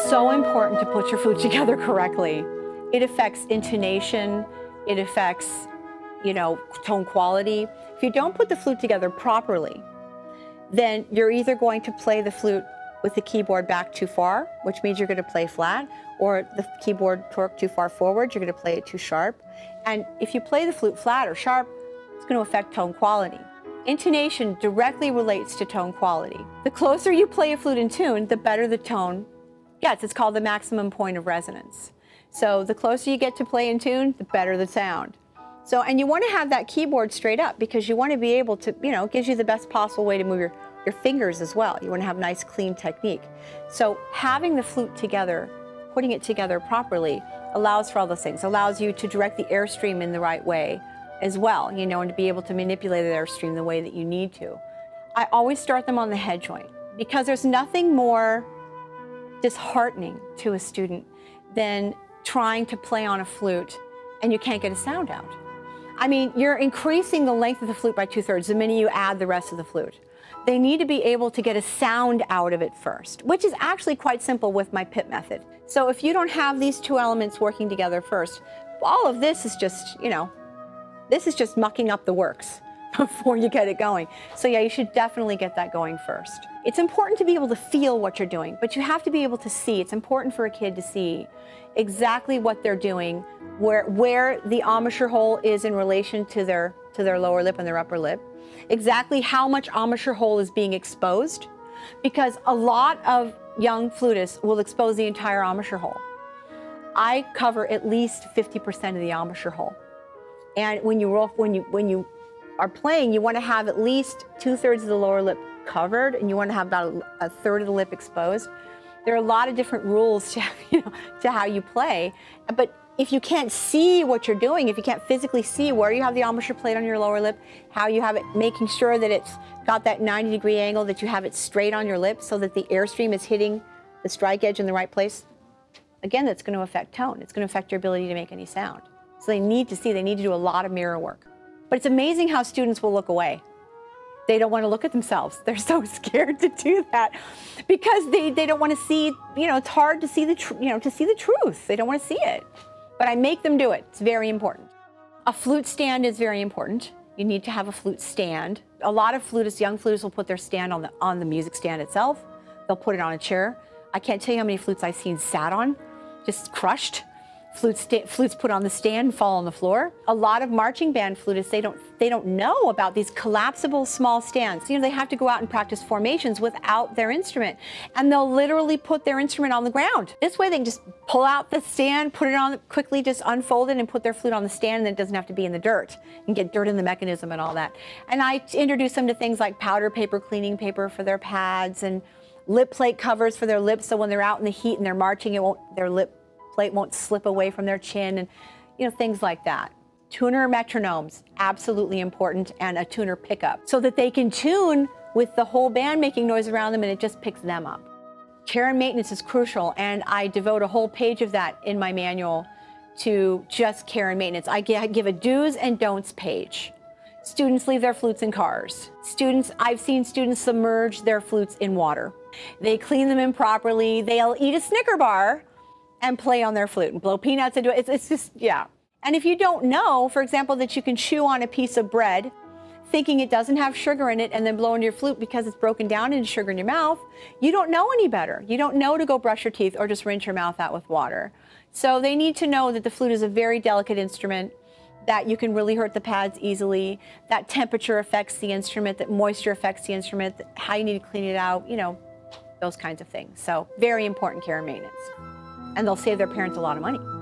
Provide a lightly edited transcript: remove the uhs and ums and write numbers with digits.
so important to put your flute together correctly. It affects intonation, it affects, you know, tone quality. If you don't put the flute together properly, then you're either going to play the flute with the keyboard back too far, which means you're going to play flat, or the keyboard torque too far forward, you're going to play it too sharp. And if you play the flute flat or sharp, it's going to affect tone quality. Intonation directly relates to tone quality. The closer you play a flute in tune, the better the tone gets. It's called the maximum point of resonance. So the closer you get to play in tune, the better the sound. So, and you want to have that keyboard straight up because you want to be able to, you know, it gives you the best possible way to move your fingers as well. You want to have nice, clean technique. So having the flute together, putting it together properly, allows for all those things. Allows you to direct the airstream in the right way as well, you know, and to be able to manipulate the airstream the way that you need to. I always start them on the head joint because there's nothing more disheartening to a student than trying to play on a flute and you can't get a sound out. I mean, you're increasing the length of the flute by 2/3 the minute you add the rest of the flute. They need to be able to get a sound out of it first, which is actually quite simple with my pip method. So if you don't have these two elements working together first, all of this is just, you know, this is just mucking up the works before you get it going. So yeah, you should definitely get that going first. It's important to be able to feel what you're doing, but you have to be able to see. It's important for a kid to see exactly what they're doing, where the embouchure hole is in relation to their lower lip and their upper lip, exactly how much embouchure hole is being exposed, because a lot of young flutists will expose the entire embouchure hole. I cover at least 50% of the embouchure hole. And when you are playing, you want to have at least 2/3 of the lower lip covered, and you want to have about a third of the lip exposed. There are a lot of different rules to, you know, to how you play, but if you can't see what you're doing, if you can't physically see where you have the embouchure plate on your lower lip, how you have it, making sure that it's got that 90-degree angle, that you have it straight on your lip so that the airstream is hitting the strike edge in the right place, again, that's going to affect tone. It's going to affect your ability to make any sound. So they need to see, they need to do a lot of mirror work. But it's amazing how students will look away. They don't want to look at themselves. They're so scared to do that because they don't want to see, you know, it's hard to see the truth. They don't want to see it. But I make them do it. It's very important. A flute stand is very important. You need to have a flute stand. A lot of flutists, young flutists, will put their stand on the music stand itself. They'll put it on a chair. I can't tell you how many flutes I've seen sat on, just crushed. Flutes put on the stand and fall on the floor. A lot of marching band flutists, they don't know about these collapsible small stands. You know, they have to go out and practice formations without their instrument, and they'll literally put their instrument on the ground. This way they can just pull out the stand, put it on, quickly just unfold it and put their flute on the stand, and it doesn't have to be in the dirt and get dirt in the mechanism and all that. And I introduce them to things like powder paper, cleaning paper for their pads, and lip plate covers for their lips, so when they're out in the heat and they're marching, their lip plate won't slip away from their chin, and you know, things like that. Tuner metronomes, absolutely important, and a tuner pickup so that they can tune with the whole band making noise around them and it just picks them up. Care and maintenance is crucial, and I devote a whole page of that in my manual to just care and maintenance. I give a do's and don'ts page. Students leave their flutes in cars. I've seen students submerge their flutes in water. They clean them improperly. They'll eat a Snicker bar and play on their flute and blow peanuts into it. It's just, yeah. And if you don't know, for example, that you can chew on a piece of bread thinking it doesn't have sugar in it and then blow into your flute because it's broken down into sugar in your mouth, you don't know any better. You don't know to go brush your teeth or just rinse your mouth out with water. So they need to know that the flute is a very delicate instrument, that you can really hurt the pads easily, that temperature affects the instrument, that moisture affects the instrument, how you need to clean it out, you know, those kinds of things. So very important care and maintenance. And they'll save their parents a lot of money.